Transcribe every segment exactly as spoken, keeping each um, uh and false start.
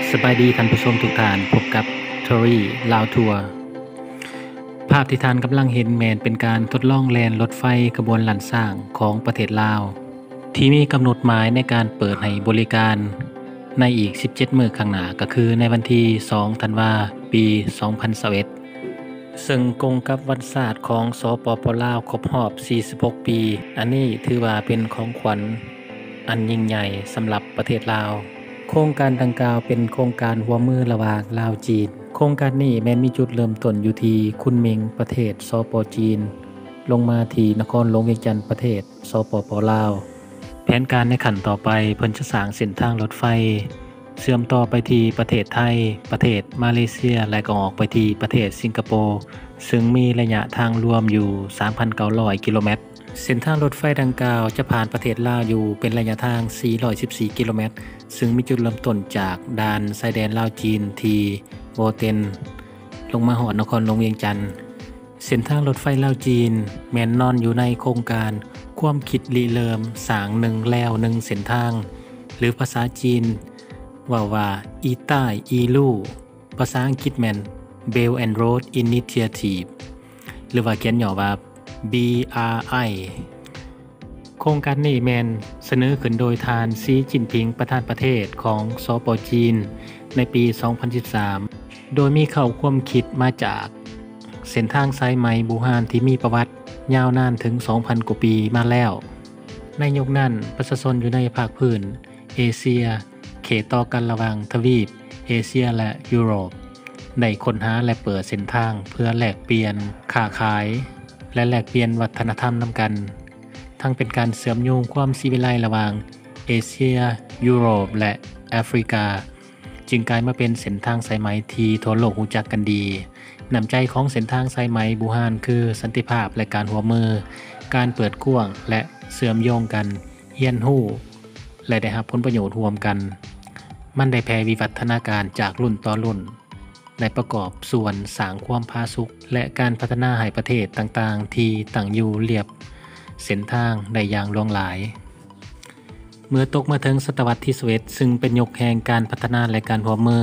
สบายดีท่านผู้ชมทุกท่านพบกับทอรี่ลาวทัวร์ภาพที่ท่านกำลังเห็นแมนเป็นการทดลองแลนรถไฟขบวนลันสร้างของประเทศลาวที่มีกำหนดหมายในการเปิดให้บริการในอีกสิบเจ็ดมื้อข้างหน้าก็คือในวันที่สองธันวาคมปีสองพันยี่สิบเอ็ดซึ่งตรงกับวันศาสตร์ของสปป.ลาวครบรอบสี่สิบหกปีอันนี้ถือว่าเป็นของขวัญอันยิ่งใหญ่สำหรับประเทศลาวโครงการดังกล่าวเป็นโครงการร่วมมือระหว่างลาวจีนโครงการนี้แม้นมีจุดเริ่มต้นอยู่ที่คุนเมงประเทศสปป.จีนลงมาที่นครหลวงเวียงจันทน์ประเทศสปป.ลาวแผนการในขั้นต่อไปเพิ่นจะสร้างเส้นทางรถไฟเชื่อมต่อไปที่ประเทศไทยประเทศมาเลเซียและก็ออกไปที่ประเทศสิงคโปร์ซึ่งมีระยะทางรวมอยู่ สามพันเก้าร้อย กิโลเมตรเส้นทางรถไฟดังกล่าวจะผ่านประเทศลาวอยู่เป็นระยะทาง สี่ร้อยสิบสี่ กิโลเมตรซึ่งมีจุดเริ่มต้นจากด่านชายแดนลาวจีนที่โบเต็นลงมาฮอดนครหลวงเวียงจันทน์เส้นทางรถไฟลาวจีนแม่นนอนอยู่ในโครงการความคิดริเริ่มสร้างหนึ่งแล้วหนึ่งเส้นทางหรือภาษาจีนว่าว่าอีใต้อีลู่ภาษาอังกฤษแม่น Belt and Road Initiative หรือว่าเขียนย่อว่า บี อาร์ ไอ โครงการนี้แมนเสนอขึ้นโดยทานซีจิ้นผิงประธานประเทศของสปป.จีนในปี สองพันสิบสาม โดยมีเข้าความคิดมาจากเส้นทางสายไหมบูฮานที่มีประวัติยาวนานถึง สองพัน กว่าปีมาแล้วในยุคนั้นประชาชนอยู่ในภาคพื้นเอเชียเขตต่อกันระหว่างทวีปเอเชียและยุโรปได้ค้นหาและเปิดเส้นทางเพื่อแลกเปลี่ยนค้าขายและแลกเปลี่ยนวัฒนธรรมนำกันทั้งเป็นการเสริมโยงความศิวิไลซ์ระหว่างเอเชียยุโรปและแอฟริกาจึงกลายมาเป็นเส้นทางสายไหมที่ทั่วโลกรู้จักกันดีน้ำใจของเส้นทางสายไหมบูฮานคือสันติภาพและการร่วมมือการเปิดกว้างและเสริมโยงกันเฮียนฮู้และได้รับผลประโยชน์ร่วมกันมันได้แผ่วิวัฒนาการจากรุ่นต่อรุ่นได้ประกอบส่วนสร้างความผาสุกและการพัฒนาให้ประเทศต่างๆที่ตั้งอยู่เรียบเส้นทางได้อย่างหลวงหลายเมื่อตกมาถึงศตวรรษที่สิบเอ็ดซึ่งเป็นยุคแห่งการพัฒนาและการร่วมมือ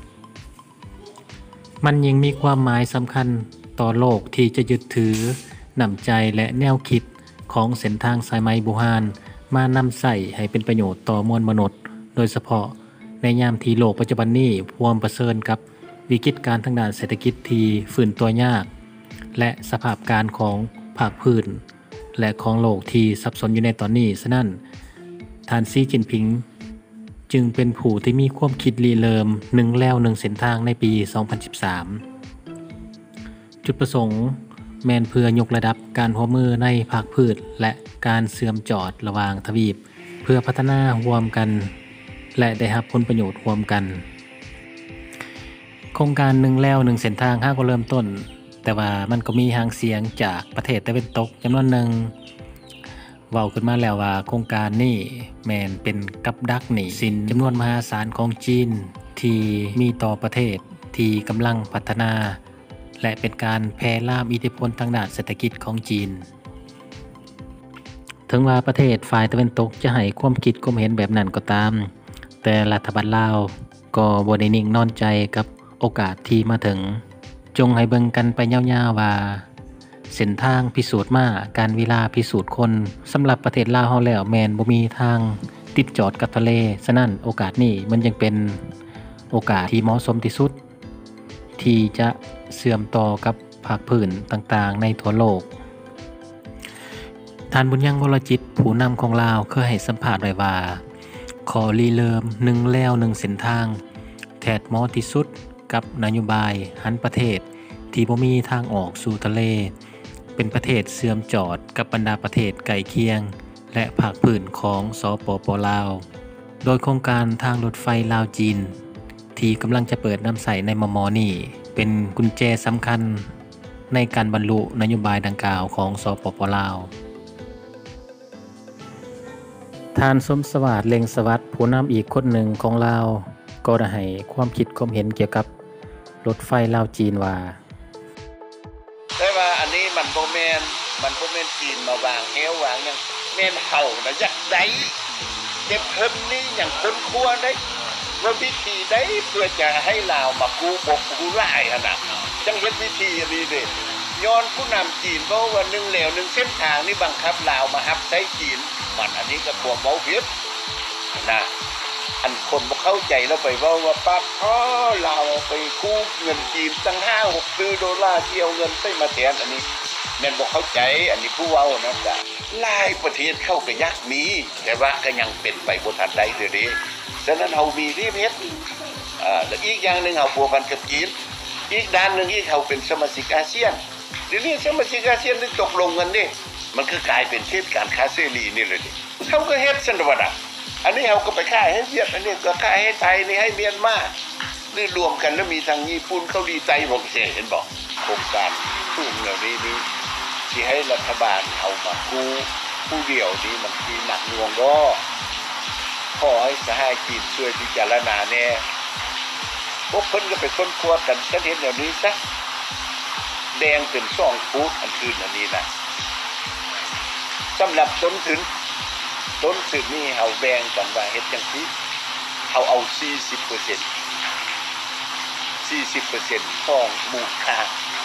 มันยังมีความหมายสำคัญต่อโลกที่จะยึดถือน้ำใจและแนวคิดของเส้นทางสายไหมบูฮานมานำใส่ให้เป็นประโยชน์ต่อมวลมนุษย์โดยเฉพาะในยามที่โลกปัจจุบันนี้พวมเผชิญกับวิกฤตการณ์ทางด้านเศรษฐกิจที่ฟื้นตัวยากและสภาพการของภาคพื้นและของโลกที่สับสนอยู่ในตอนนี้ฉะนั้นท่านซีจิ้นผิงจึงเป็นผู้ที่มีความคิดริเริ่มหนึ่งแล้วหนึ่งเส้นทางในปี สองพันสิบสาม จุดประสงค์แม่นเพื่อยกระดับการร่วมมือในภาคพื้นและการเชื่อมจอดระหว่างทวีปเพื่อพัฒนาร่วมกันและได้รับผลประโยชน์ร่วมกันโครงการหนึ่งแล้วหนึ่งเส้นทางห้าก็เริ่มต้นแต่ว่ามันก็มีหางเสียงจากประเทศตะวันตกจำนวนหนึ่งเว้าขึ้นมาแล้วว่าโครงการนี้แม่นเป็นกับดักหนี้สินจำนวนมหาศาลของจีนที่มีต่อประเทศที่กำลังพัฒนาและเป็นการแพร่ลามอิทธิพลทางด้านเศรษฐกิจของจีนถึงว่าประเทศฝ่ายตะวันตกจะให้ความคิดความเห็นแบบนั้นก็ตามแต่รัฐบาลลาวก็บ่ได้นิ่งนอนใจกับโอกาสที่มาถึงจงให้เบิ่งกันไปยาวๆว่าเส้นทางพิสูจน์มาการเวลาพิสูจน์คนสำหรับประเทศลาวเฮาแล้วแม่นบ่มีทางติดจอดกับทะเลฉะนั้นโอกาสนี้มันยังเป็นโอกาสที่เหมาะสมที่สุดที่จะเชื่อมต่อกับภาคพื้นต่างๆในทั่วโลกท่านบุญยังวรจิตผู้นำของลาวเคยให้สัมภาษณ์ไว้ว่าขอรีเริ่มหนึ่งแล้วหนึ่งเส้นทางแทดเหมาะที่สุดกับนโยบายหันประเทศที่บ่มีทางออกสู่ทะเลเป็นประเทศเชื่อมจอดกับบรรดาประเทศใกล้เคียงและภาคพื้นของสปป.ลาวโดยโครงการทางรถไฟลาวจีนที่กำลังจะเปิดนำใส่ในมม.นี้เป็นกุญแจสำคัญในการบรรลุนโยบายดังกล่าวของสปป.ลาวท่านสมสวัสดิ์เล็งสวัสดิ์ผู้นำอีกคนหนึ่งของลาวก็ได้ให้ความคิดความเห็นเกี่ยวกับรถไฟลาวจีนว่าแต่ว่าอันนี้มันบ่แม่นมันบ่แม่นจีนมาวางแหววางหยังแม่นเฮาน่ะอยากได้แต่เพิ่นนี่หยังคนครัวได้ว่าวิธีได้เพื่อจะให้ลาวมากู้บกกู้ไล่ขนาดจังเฮ็ดวิธีอันนี้เด้ย้อนผู้นำจีนเพราะว่าหนึ่งแหลวหนึ่งเส้นทางนี่บังคับลาวมาฮับใช้จีนมันอันนี้ก็บ่เว้าผิดนะอันคนบ่เข้าใจแล้วไปเว้าว่าปั๊บอ๋อลาวไปกู้เงินจีนตั้ง ห้าหก ซื้อดอลลาร์ที่เอาเงินใส่มาแทนอันนี้แม่นบ่เข้าใจอันนี้ผู้เว้านะจ้ะหลายประเทศเข้าก็ยากมีแต่ว่าก็ยังเป็นไปบ่ทันได้เด้อเด้ฉะนั้นเฮามีที่เฮ็ดอ่าแล้วอีกอย่างนึงเฮาพัวพันกับจีนอีกด้านนึงอีกเฮาเป็นสมาชิกอาเซียนเดี๋ยวนี้สมาชิกอาเซียนได้ตกลงกันนี่มันคือกลายเป็นเขตการค้าเสรีนี่เลยดิเฮาก็เฮ็ดซั่นว่าน่ะอันนี้เฮาก็ไปขายให้เวียดอันนี้ก็ขายให้ไทยนี่ให้เมียนมาหรือรวมกันแล้วมีทางญี่ปุ่นเกาหลีใต้บ่สิเห็นบ่โครงการทุ่มเหล่านี้นี่สิให้รัฐบาลเอามากู้ผู้เดียวนี่มันสิหนักหน่วงบ่ขอให้สหายจีนช่วยพิจารณาแน่พวกเพิ่นก็ไปค้นคว้ากันฉันเห็นอย่างนี้ซะแดงเป็นสองฟุตอันอื่นอันนี้นะสำหรับต้นทุนต้นทุนนี่เฮาแบ่งกันว่าเฮ็ดจังซี่เฮาเอา สี่สิบเปอร์เซ็นต์ สี่สิบเปอร์เซ็นต์ ของมูลค่า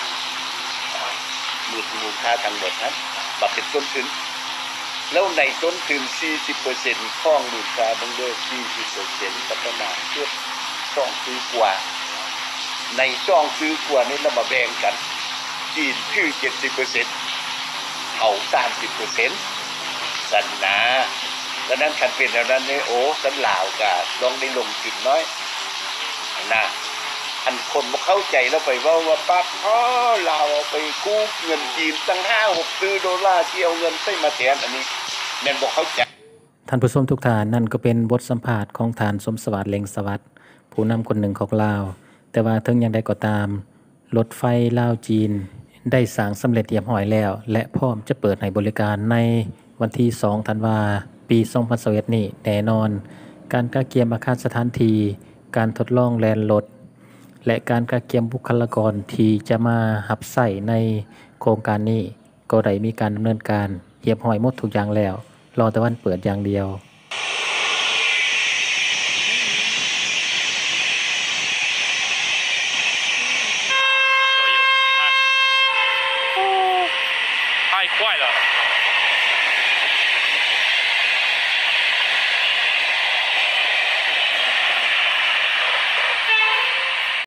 มูลมูลค่าทั้งหมดนั้นมาเป็นต้นทุนแล้วในต้นทุน สี่สิบเปอร์เซ็นต์ ของมูลค่าบังเด้อ สี่สิบเปอร์เซ็นต์ ก็ประมาณเกือบสองซื้อกว่าในช่องซื้อกว่านี้เรามาแบ่งกันจีนถือ เจ็ดสิบเปอร์เซ็นต์ เอา สามสิบเปอร์เซ็นต์ สันนะดังนั้นคันเป็นแล้วนั้นนี่โอ้สันลาวก็ต้องได้ลงทุนน้อยนะอันคนบ่เข้าใจแล้วไปเว้าว่าปั๊บอ๋อลาวเอาไปกู้เงินจีนตั้ง ห้าหก ซื้อดอลลาร์ที่เอาเงินใส่มาแทนอันนี้แม่นบ่เข้าใจท่านผู้ชมทุกท่านนั่นก็เป็นบทสัมภาษณ์ของท่านสมสวัสดิ์เล็งสวัสดิ์ผู้นำคนหนึ่งของลาวแต่ว่าถึงอย่างใดก็ตามรถไฟลาวจีนได้สร้างสำเร็จเรียบร้อยแล้วและพร้อมจะเปิดให้บริการในวันที่สองธันวาคมปีสองพันยี่สิบเอ็ดนี้แน่นอนการกะเกียมอาคารสถานที่การทดลองแล่นรถและการกะเกียมบุคลากรที่จะมารับใช้ในโครงการนี้ก็ได้มีการดำเนินการเรียบร้อยหมดทุกอย่างแล้วรอแต่วันเปิดอย่างเดียว